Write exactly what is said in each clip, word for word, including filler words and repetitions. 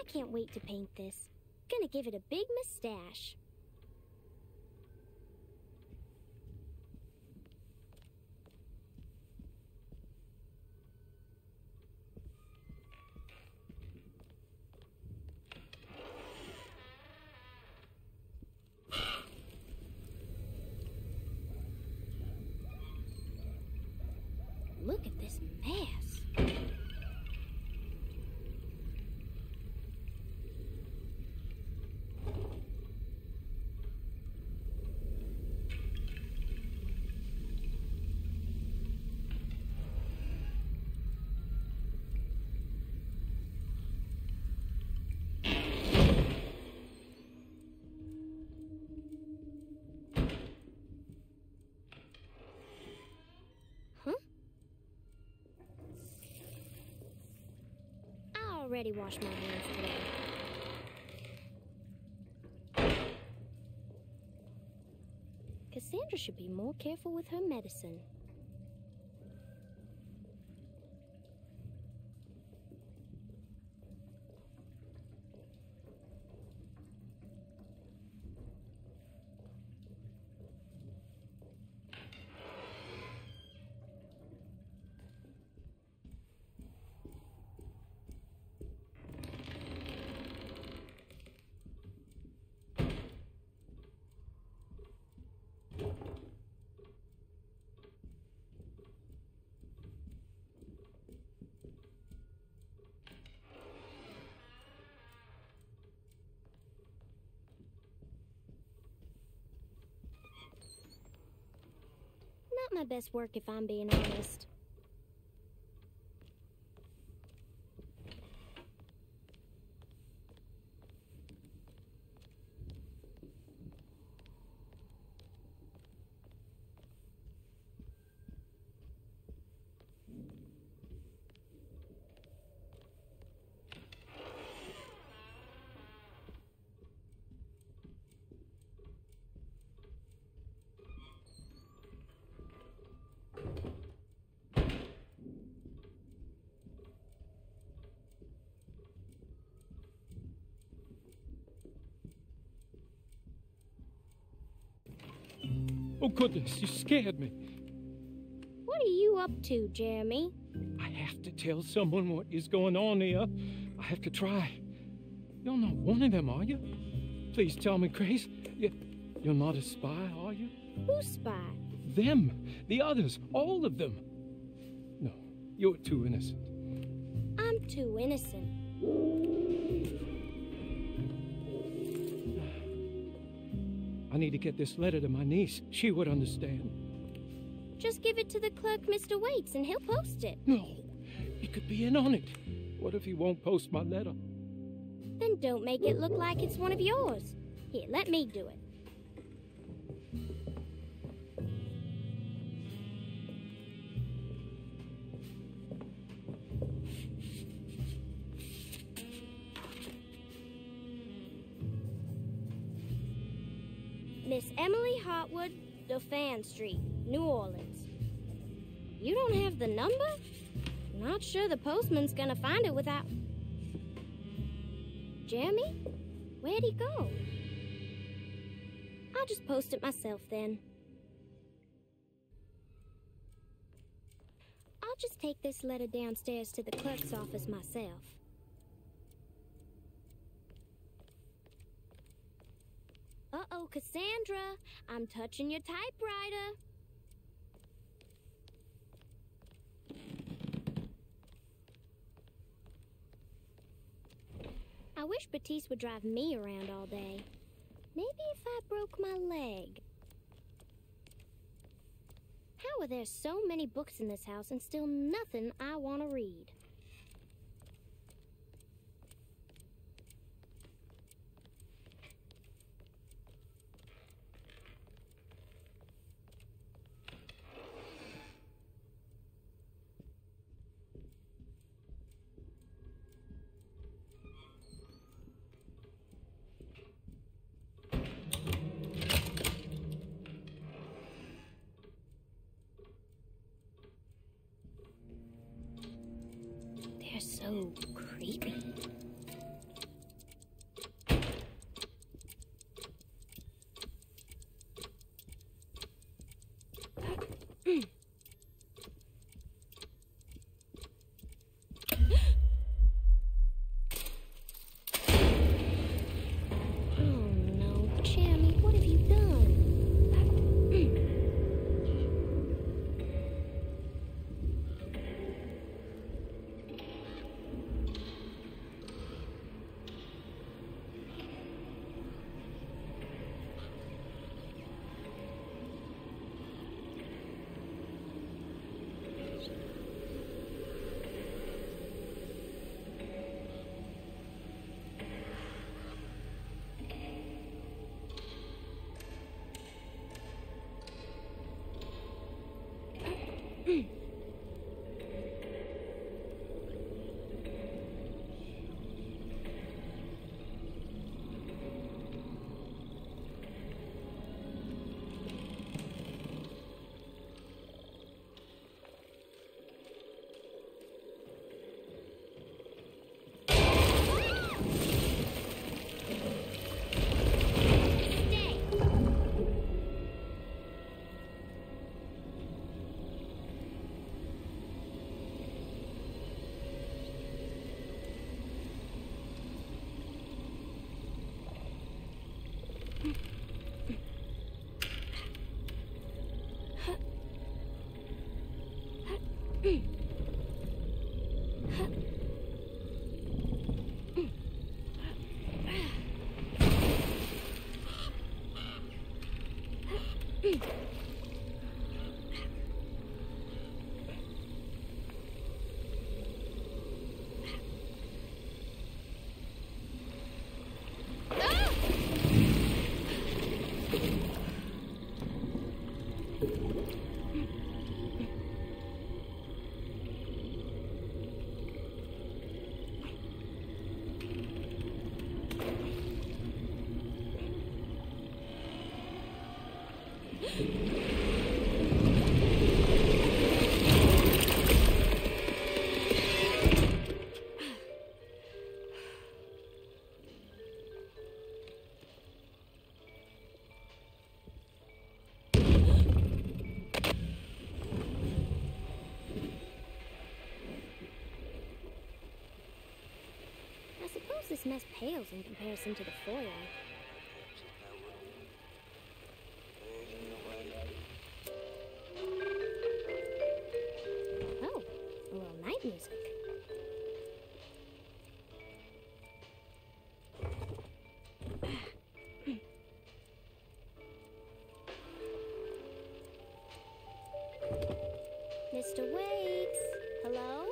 I can't wait to paint this. Gonna give it a big mustache. Look at this mess. I already washed my hands today. Cassandra should be more careful with her medicine. Not my best work, if I'm being honest. Oh, goodness, you scared me. What are you up to, Jeremy? I have to tell someone what is going on here. I have to try. You're not one of them, are you? Please tell me, Grace. You, you're not a spy, are you? Who's spy? Them. The others. All of them. No, you're too innocent. I'm too innocent. I need to get this letter to my niece. She would understand. Just give it to the clerk, Mister Waits, and he'll post it. No, he could be in on it. What if he won't post my letter? Then don't make it look like it's one of yours. Here, let me do it. Miss Emily Hartwood, Dauphin Street, New Orleans. You don't have the number? Not sure the postman's gonna find it without... Jeremy? Where'd he go? I'll just post it myself then. I'll just take this letter downstairs to the clerk's office myself. Uh-oh, Cassandra, I'm touching your typewriter. I wish Batiste would drive me around all day. Maybe if I broke my leg. How are there so many books in this house and still nothing I want to read? So creepy. Suppose this mess pales in comparison to the foyer. Oh, a little night music. Mister Wakes, hello?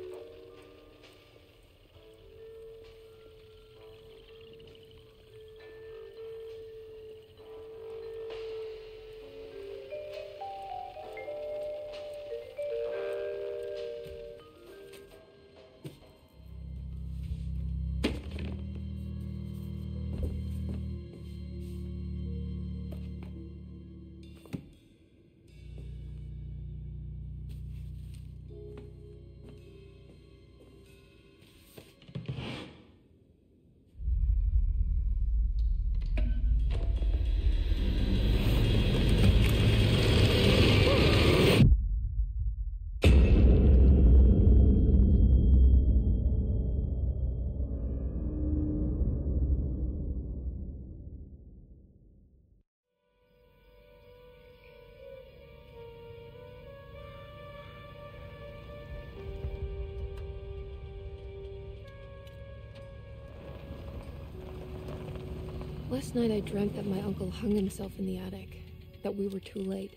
Last night I dreamt that my uncle hung himself in the attic, that we were too late.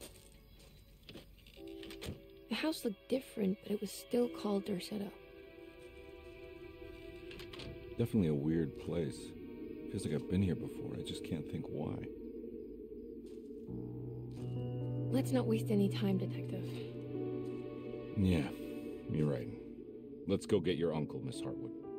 The house looked different, but it was still called Derceto. Definitely a weird place. Feels like I've been here before, I just can't think why. Let's not waste any time, Detective. Yeah, you're right. Let's go get your uncle, Miss Hartwood.